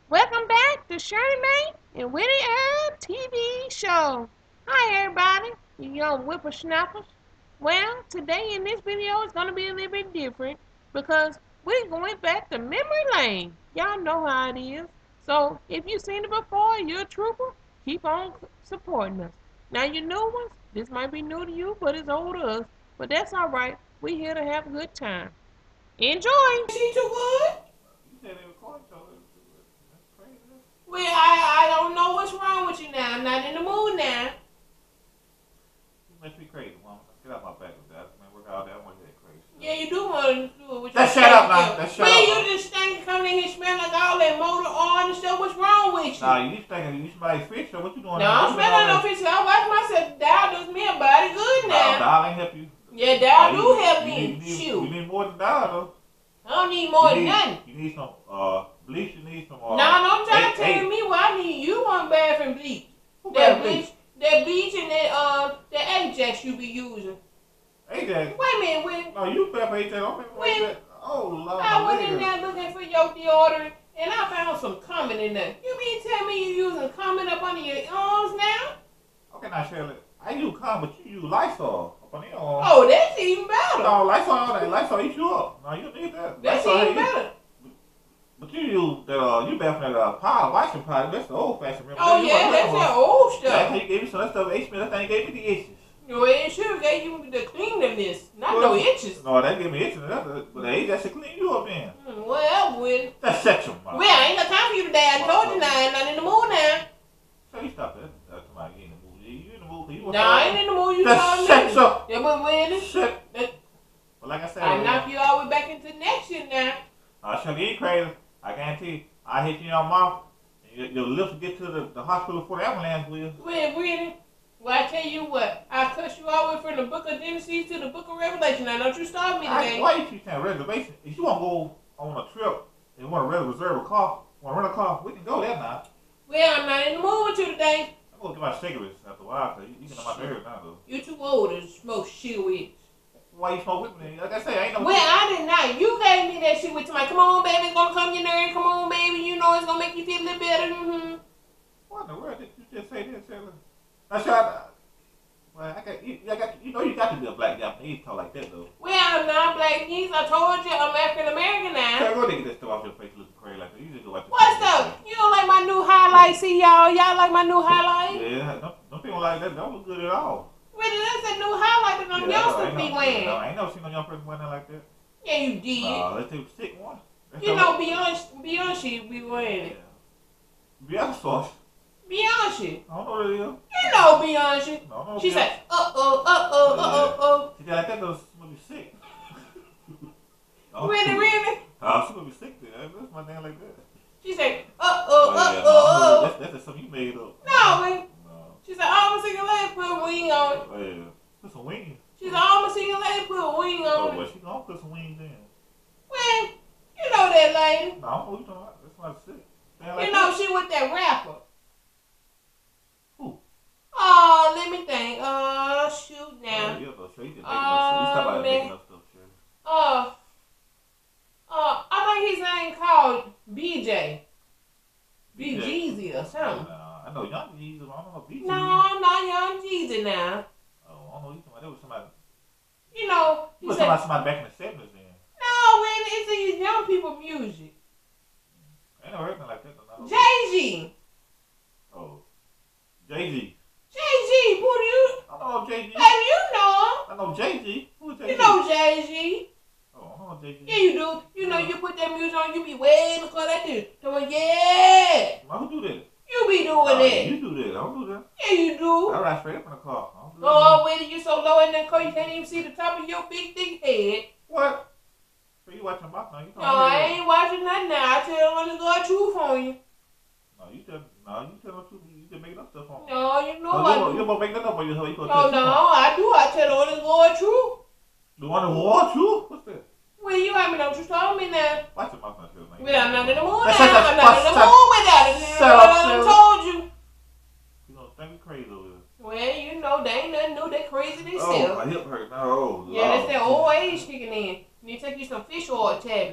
Welcome back to Shirley and Willie TV show. Hi everybody, you young whippersnappers. Well, today in this video is going to be a little bit different because we're going back to memory lane. Y'all know how it is. So if you've seen it before, you're a trooper, keep on supporting us. Now you new ones, this might be new to you, but it's old to us. But that's alright, we're here to have a good time. Enjoy! She too good? You said they recorded, so that's crazy. Well, I don't know what's wrong with you now. I'm not in the mood now. You must be crazy, woman. Get out my back with that. Man, work out that one that crazy. Yeah, you do want to do it with your shut up, man. That shut up. Man, you just stink coming in here smelling like all that motor oil and stuff. What's wrong with you? Nah, you thinking you somebody's fish, so what you doing? No, I'm smelling no fish. I wash myself. Dial does me a body good now. Nah, Dial ain't help you. Yeah, Dial do help me. You need more than Dial, though. I don't need more than nothing. You need some bleach. You need some. No, don't try to tell me what I need. You want bath and bleach. That bleach and that Ajax you be using. Ajax. Wait a minute, when? No, you better Ajax. Don't Ajax. Oh Lord. I went in there looking for your deodorant and I found some Comet in there. You mean tell me you using Comet up under your arms now? Okay, now Shirley, I use Comet, but you use Lysol up on your arms. Oh, that's even better. No, Lysol eats you up. No, you don't need that. That's Lysol even better. But you use that, you bath in that powder, washing powder. That's the old fashioned remedy. Oh, yeah, that's that old stuff. That's how you gave me some of that stuff. That's how you gave me the itches. No, it sure gave you the cleanliness, not no itches. No, that gave me itches. But the that should clean you up then. Well, Willie. That's sexual, man. Well, I ain't got time for you today. I told you now. I'm not in the mood now. So you stop that. That's somebody getting in the mood. You in the mood. You no, I ain't in the mood. You that's sexual. Yeah, but Willie. Shit. But like I said, I knock you all the way back into next year now. Shirley, you ain't crazy. I guarantee you, I hit you in your mouth, and your lips will get to the hospital before the ambulance will. Well, Willie. Well, I tell you what, I cut you all the way from the book of Genesis to the book of Revelation. Now, don't you stop me today. Why you keep saying reservation? If you want to go on a trip and want to reserve a car, want to rent a car, we can go there now. Well, I'm not in the mood with you today. I'm going to get my cigarettes after a while, because you get on my nerves now, though. You too old to smoke shit with. Why you smoke with me? Like I say, I ain't no... Well, I did not. You gave me that shit with somebody. Come on, baby, it's going to come your nerve. Come on, baby, you know it's going to make you feel a little better. What in the world did you just say this, Taylor? That's right. Well, you know you got to be a black Japanese talk like that, though. Well, I'm not black Japanese. I told you I'm African American now. Taylor, go get that stuff off your face looking crazy like that. You just go like this. What stuff? You don't like my new highlights? See, y'all like my new highlights? Yeah, don't people like that. Don't look good at all. Really, that's a new highlight that them youngsters be wearing. No, I ain't never seen no young person wearing that like that. Yeah, you did. Let's take a sick one. You know, Beyonce be wearing it. Beyonce. Beyonce. I don't know what it is. You know Beyonce. No, she said, She got like that, though. She must be sick. Really? She must be sick then. That's my name like that. She said, That's something you made up. No, man. She said, oh, I'm a single lady, put a wing on it. Oh, yeah. Put some wings. She said, oh, I'm a single lady, put a wing on it. Well, she gonna put some wings in. Well, you know that lady. No, I don't know what you're talking about. That's not sick. You know she with that rapper. Who? Oh, let me think. Shoot now. Yeah, though, sure. You can make up making up stuff, sure. I think his name called BJ. BGeezy or something. I know Young Jeezy, but I don't know BG. No, not Young Jeezy now. Oh, I don't know. You talking about that was somebody. You know, you was talking about somebody back in the 70s then. No, man, it's these young people music. I ain't never heard nothing like that. No. Jay-Z. Oh. Jay-Z. Jay-Z, who do you? I don't know Jay-Z. Hey, you know him. I know Jay-Z. Who is Jay-Z? You know Jay-Z. Oh, I don't know Jay-Z. Yeah, you do. You know, you put that music on, you be way in the car like this. So, yeah. Now, who do that? You be doing that. You do that. I don't do that. Yeah, you do. I ride straight up in the car. Oh, wait, you so low in that car you can't even see the top of your big thick head. What? So you watching box now? No, I ain't watching nothing now. I tell them to go truth on you. No, you tell the truth. You just making up stuff on me. No, you know I do. You're going to make that up on you. No, I do. I tell them to go truth. The one that war truth? What's that? Well, you haven't know what you told me now. Watch your mouth now, Shirley. Well, I'm not in the mood now. I'm not in the mood with that. I told you. You know, think me crazy over there. Well, you know, they ain't nothing new. They crazy themselves. Oh, my hip hurt now. Oh, yeah, that's that old age kicking in. You need to take you some fish oil tablets. Fish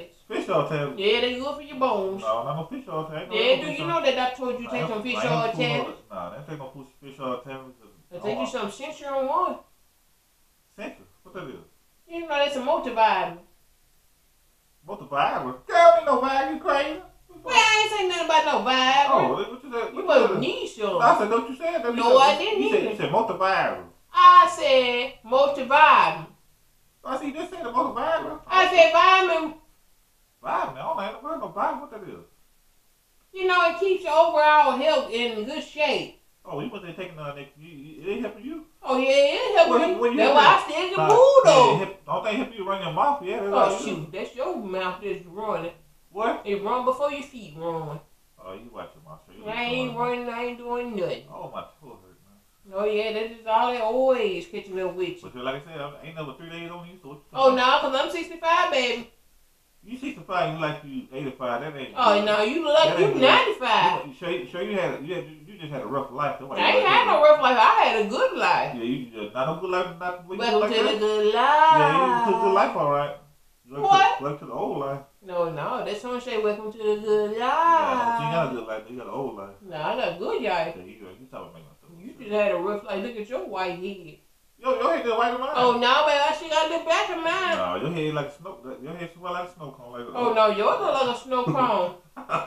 fish oil tablets. Yeah, they good for your bones. No, not no fish oil tablets. Yeah, do you know that I told you take some fish oil tablets? Nah, they take no fish oil tablets. I take you some Central on one. Central? What that is? You know that's a multivitamin. Multivitamin? Girl, ain't no vitamin. You crazy? Well, I ain't saying nothing about no vitamin. Oh, what you said? You must need some. I said, don't you say that? No, I didn't You said multivitamin. I said multivitamin. I see you just said the multivitamin. I said vitamin. Vitamin? I don't know no vitamin. What that is? You know, it keeps your overall health in good shape. Oh, you must have taken it ain't helping you? Oh, yeah, it helping me. That's why I still get food, though. Don't they help you run your mouth? Yeah. Oh, shoot. That's your mouth that's running. What? It run before your feet run. Oh, you watch your mouth. I ain't running. I ain't doing nothing. Oh, my toe hurt, man. Oh, yeah, that's just all that always catching up with you. But like I said, I ain't never 3 days on you, so what you Oh, no, because I'm 65, baby. You 65, you like you 85. That ain't. Oh, no, you look like you 95. You just had a rough life. I ain't had no rough life. I had a good life. Yeah, you just not a good life. Welcome to the good life. Yeah, you took a good life, all right. What? Welcome to the old life. No, that song say welcome to the good life. Yeah, you got a good life. You got an old life. No, I got a good life. Yeah, you talking about myself. You just had a rough life. Look at your white head. Your head is white as mine. Oh, no, baby. I still got to look back at mine. No, your head like snow. Your head smell like a snow cone. Like, oh, no, yours look like a snow cone.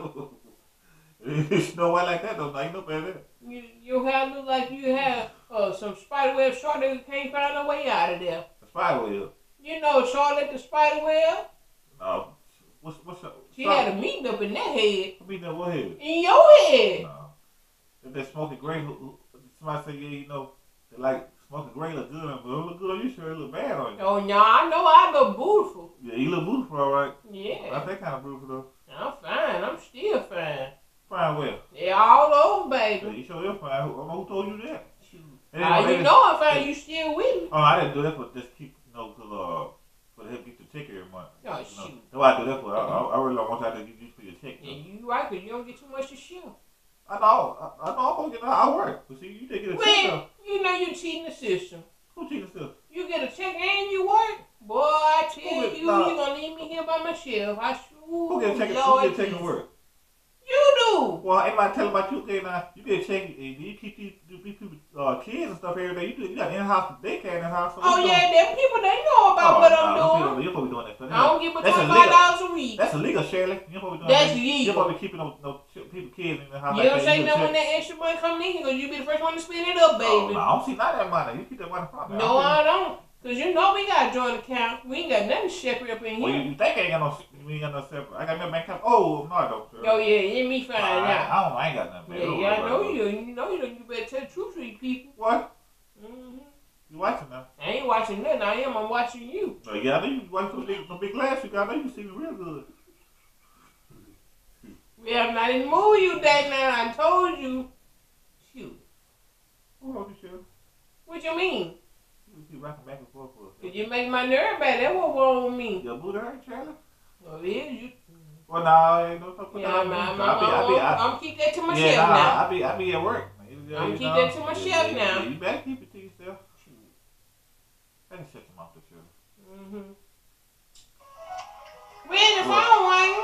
It's snow white like that, though. Ain't no better. Your hair look like you have some spiderweb short that can't find no way out of there. A spiderweb? You know Charlotte the spiderweb? No. What's she had a meeting up in that head. Meeting up what head? In your head. No. If they smoking gray, somebody say, yeah, you know, they like smoking gray look good on, but it look good on you, sure it look bad on you. Oh, no, I know I look beautiful. Yeah, you look beautiful, all right. Yeah. Not that kind of beautiful, though. I'm fine. I'm still fine. Fine well. Yeah, all over, baby. Yeah, you sure you're fine. Who told you that? You know I'm fine. You still with me. Oh, I didn't do that for just keep, you know, for the help get your check every month. Oh, shoot. shoot. That's why I do that for. I really don't want y'all to get used to your check. Yeah, you right, because you don't get too much to share. I know. I'm going to get I work. But see, you didn't get a check, though. You know you're cheating the system. Who cheating the system? You get a check and you work. Boy, I tell you, you're going to leave me here by myself. I sure. Who get a check and work? You do. Well, anybody tell about you, okay, now, you get a check, and you keep these people, kids and stuff every day. You got in-house daycare in the house. So oh, yeah, them people, they know about what I'm doing. You're supposed to be doing that for them. I don't give a $25 a week. That's illegal, Shirley. You're supposed to be doing that. That's illegal. illegal. You're supposed to be keeping no people, kids in the house. You don't say nothing when that extra money coming in here, because you be the first one to spend it up, baby. Oh, no, I don't see none of that money. You keep that money from me. No, I don't. Because you know we got a joint account. We ain't got nothing separate up in here. Well, you think I ain't got no separate. I got no bank account. Oh, no, I don't. Sir. Oh, yeah, you me fine now. I ain't got nothing. Yeah, I know you. You know you better tell the truth to these people. What? Mm-hmm. You watching now? I ain't watching nothing. I'm watching you. Oh, yeah, I know you watching some big glass you got. I know you see me real good. Well, I'm not in the mood you that now. I told you. Shoot. Who told you, Shirley? What you mean? You keep rocking back and forth for us. Cause you make my nerve bad. That's what wrong with me. Your booty hurt, Shirley? Well, it is. You. Well, no, ain't no talk about that. I'm keep that to myself now. now. I be at work. I'm keep that to myself now. Yeah, you better keep it to yourself. Let me shut your mouth, Shirley. Mm-hmm. Where's the phone, Wayne?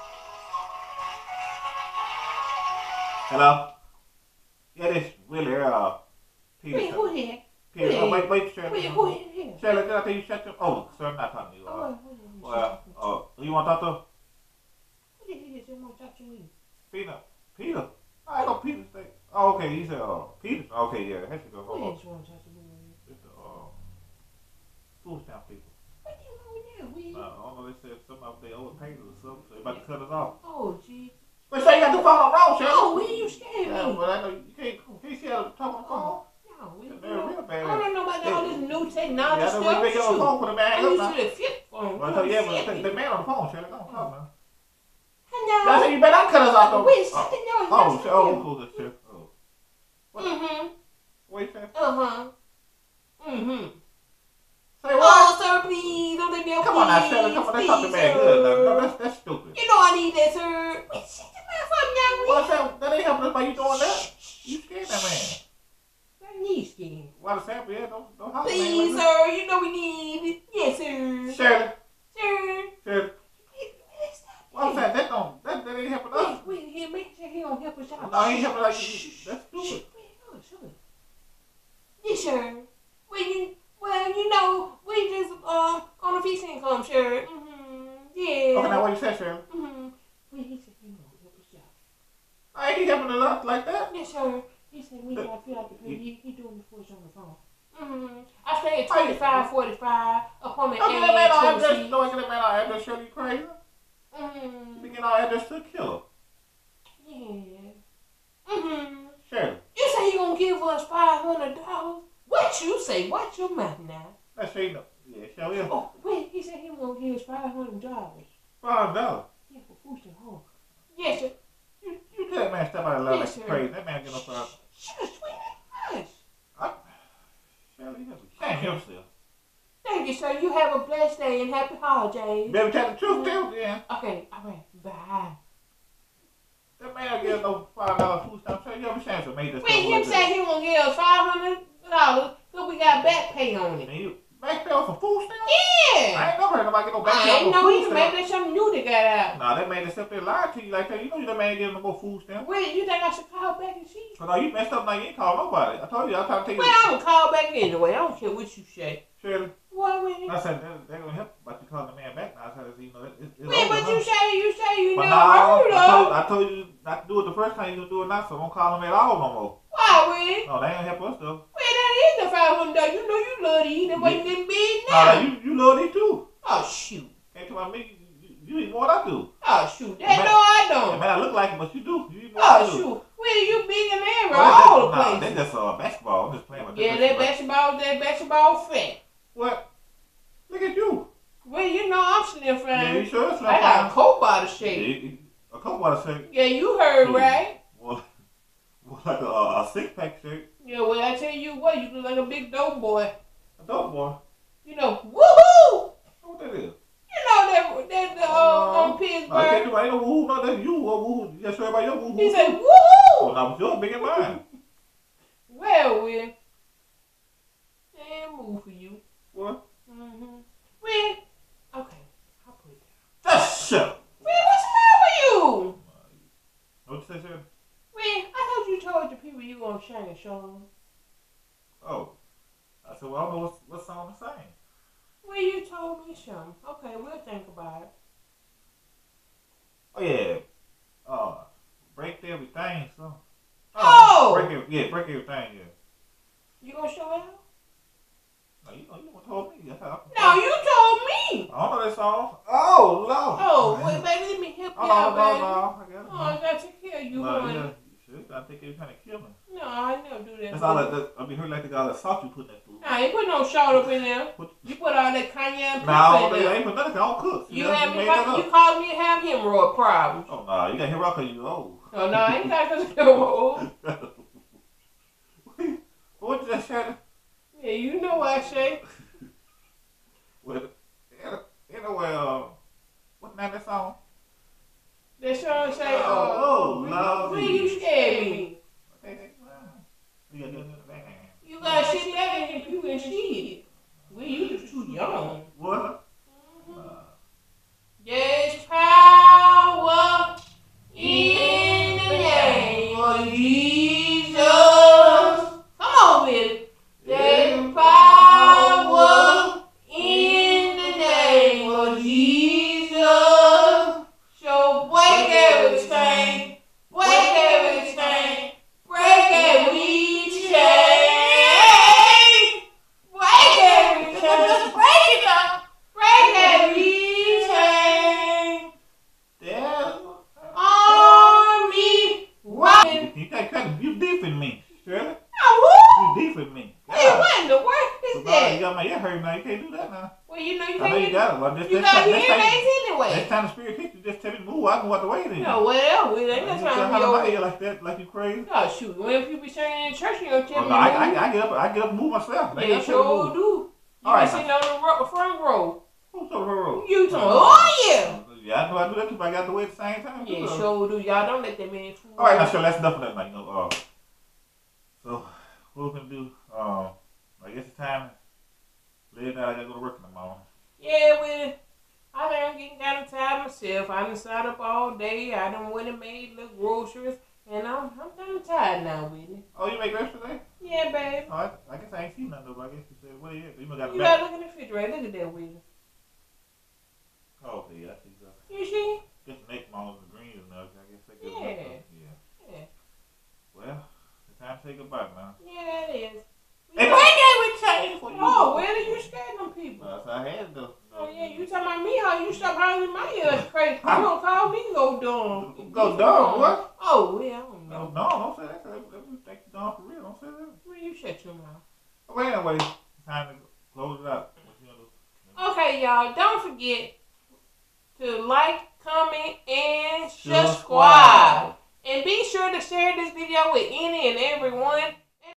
Hello? Yeah, this Willie, Peterson. Wait, who here? Wait, Shirley. Wait, who here? Shirley, did I tell you shut your... Oh, sir, I'm not talking to you. You want to talk to her? Who the hell is you want to talk to me? Peter? I know Peter say. Oh, okay, he said, Peter. Okay, yeah, that should go. Who the hell you want to talk to me? It's the, food stamp people. What do you want with that? I don't know, they said something about they overpaid us or something, so they about to cut us off. Oh, gee. But say you got the phone on wrong, Shirley. Oh, when you scared me? Yeah, but I know you can't see how to talk on the phone. No, real bad. I don't know about all this new technology stuff. Yeah, they on the phone for the man. I used to the flip phone. Well, yeah, but the man on the phone, Shirley, don't talk now. Hello. I said you better not cut us off though. Wait, something else. Who's this shit? Mm-hmm. Wait, Shirley. Uh-huh. Mm-hmm. Say what? Oh, sir, please. Don't let me Come on now, Shirley. Come on, let's talk to man good. No, that's stupid. You know I need that, sir. Wait, shut the mouth up now. Well, that ain't helping us by you doing that. You scared that man. I need skin. Why the sample? Yeah, don't holler. Please, sir. You know we need it. Yes, sir. Shirley. Sir. Shirley. I'm saying that ain't helping us. Wait, he don't help us out. No, he ain't helping us. Let's do it. Yes, sir. You know, we just on a fixed income, sure. Yeah. Okay, now what you said, Shirley? Well, he said he won't help us out. I ain't helping us like that. Yes, sir. He said we got to fill out the paper. He doing it for us on the phone. I stay at 2545 appointment Don't get that man our address. 826. Don't get that man our address. Shirley, you crazy? We get our address to the killer. Yeah. Shirley. You say he gonna give us $500? What you say? Watch your mouth now. That's straight up. Yeah, Shirley. Oh, wait, he said he was gonna give us $500. $5. Yeah, for food and home. Yes, sir. You tell that man step out of line Yes, like sir. crazy. That man get no $5. Shush, sweetie, hush. Shirley, you have to shame yourself. Thank you, sir. You have a blessed day and happy holidays. You better tell the truth, too, then. Okay, all right, bye. That man get no $5 food stamp. Shirley, you ever chance to make this Wait, him say he gonna give us $500 because we got back pay on it. Man, you back pay on some food stamps? Yeah. I ain't never heard nobody get no back I pay on ain't no know food either. Maybe stamps. that's something new that got out. Nah, that man just up there lied to you like that. You know that man getting no more food stamps. Wait, you think I should call back and see? So now you messed up. Now you ain't call nobody. I told you. I'm trying to tell you. Well, I'm gonna call back anyway. I don't care what you say. Shirley, What, Winnie? I said they're gonna help about you calling the man back. Now I said, you know, it's Wait, over, but huh? you say you But never now, heard of. I told you not to do it the first time. You gonna do it now, so don't call him at all no more. Why, Winnie? No, they ain't help us though. Wait, that is the $500. You know you love to eat. That's why you getting big Nah, now. you love it too. Oh, shoot. Can't tell me you eat more than I do. Oh, shoot. That Man, no, I It don't. may not look like it, but you do. You eat more than I Oh, do. shoot. Winnie, you big and every Nah, all the that's places. just basketball. I'm just playing with Yeah, that basketball fat. What? Look at you. Well, you know I'm slim Yeah, fine. you sure it's I got a coat body shape. A couple of shake. Yeah, you heard right. Well, like a six-pack shake. Yeah, well, I tell you what, you look like a big dope boy. A dope boy. You know, woohoo! What that is? You know that on Pittsburgh. No, I can't do. I ain't no woohoo. No, that's you. Woohoo. Just show everybody your woohoo. He said, Well, woohoo! now, but yours big in mine. Well, Will. And move for you. What? Will. Okay, I'll put it down. That's shut. Will, what's wrong with you? What you say, sir? Will, I thought you told the people you gonna sing a song. Oh. I said, well, I don't know what song to sing. Well, you told me something. Okay, we'll think about it. Oh, yeah. Break everything, so. Oh! Break everything, yeah. You gonna show out? No, you told me. No, you told me. I don't know that song. Oh, Lord. Oh, wait, baby, let me help you out, baby. No. Oh, I gotta take care of you, No, honey. yeah, you should. I think you're trying to kill me. No, I never do that. That's all that. I mean, heard like the guy that salt you put in that food. I ain't put no salt up in there. You put all that cayenne pepper No, in I there. ain't put nothing. I don't cook. You made that up. you caused me to have hemorrhoid problems. Oh, no, you got hit rock because you old. Oh, no, I ain't got because you're old. What did that say? Yeah, you know what I say. Well, anyway, what's the name of that song? That song say, love when you scared me. You got shit back and you can shit. Well, you just too young. What? There's power in the name of Jesus. Come on with it. There's power in the name of Jesus. So break everything, break everything, break every chain, break everything, break it up, break every chain. Yeah. Army running. You defing me, Shirley. Oh, You defing me. who? What in the world is that? You got my ear hurt now. You can't do that now. Well, you know you I know can't. you got it. Well, just, You next got time- hearing aids anyway. Next time the spirit hits you, just tell me move. I can walk away then. No, well, we ain't got You time to tell be how my over. ear like that, like you crazy. Oh shoot, when people be singing in church, you don't tell Oh, me. no, to I move. get up and move myself. They Yeah, gotta tell me sure move. do. You All right, be sitting on the front row. Who's over her road? You talking? Oh yeah. Yeah, I know I do that too, but I got the way at the same time. Yeah, too, though. sure do. Y'all don't let that man fool. All right, now, sure, that's enough of that, like, so, what we're going to do, I guess it's time to lay it down. I got to go to work in the morning. Yeah, well, I think I'm getting kind of tired myself. I done sat up all day. I done went and made little groceries. And I'm kind of tired now, Whitney. Oh, you make rest today? Yeah, baby. Oh, I guess I ain't seen nothing though. I guess you said, what is it? You got a You back. gotta look in the refrigerator. Look at that, Whitney. Oh, okay, I see something. You see? Just neck bones and greens and I guess they give Yeah. Well, it's time to say goodbye now. Yeah, it is. Hey, why can't we change for you? Oh, where did you scared them people? Well, so I had to. Oh, yeah, you talking about me, how you stop hollering my ears crazy. You don't call me go dumb. Go dumb, what? Oh, yeah, I don't know. No, don't say that. Let me think you dumb for real. Don't say that. Well, you shut your mouth. Well, anyway, it's time to close it out. What you gonna do? Okay, y'all, don't forget to like, comment, and subscribe. And be sure to share this video with any and everyone